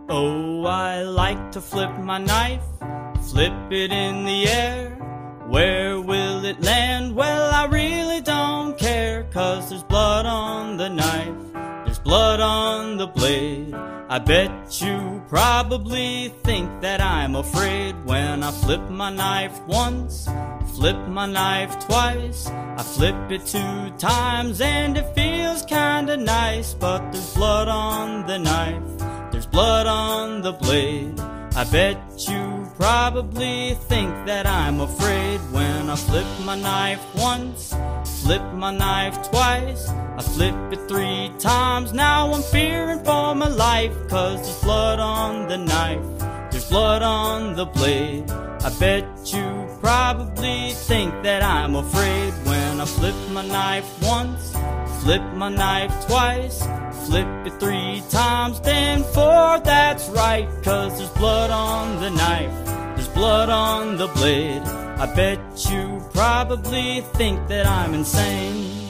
Oh, I like to flip my knife, flip it in the air. Where will it land? Well, I really don't care, 'cause there's blood on the knife, there's blood on the blade. I bet you probably think that I'm afraid when I flip my knife once, flip my knife twice. I flip it 2 times and it feels kinda nice, but there's blood on the knife, there's blood on the blade. I bet you probably think that I'm afraid when I flip my knife once, flip my knife twice. I flip it 3 times, now I'm fearing for my life, 'cause there's blood on the knife, there's blood on the blade. I bet you probably think that I'm afraid when I flip my knife once, flip my knife twice. Flip it 3 times, then 4, that's right, 'cause there's blood on the knife, there's blood on the blade. I bet you probably think that I'm insane.